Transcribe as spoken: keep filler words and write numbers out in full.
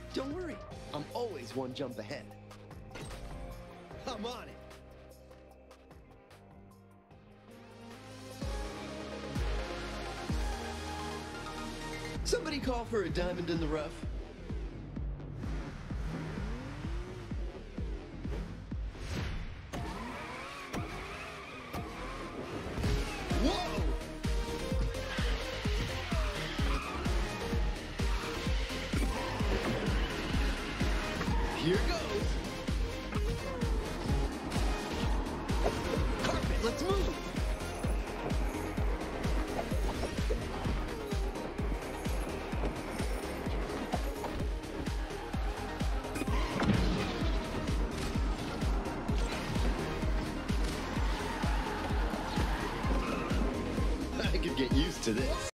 Don't worry, I'm always one jump ahead. I'm on it. Somebody call for a diamond in the rough. Whoa! Here goes. Carpet, let's move. I could get used to this.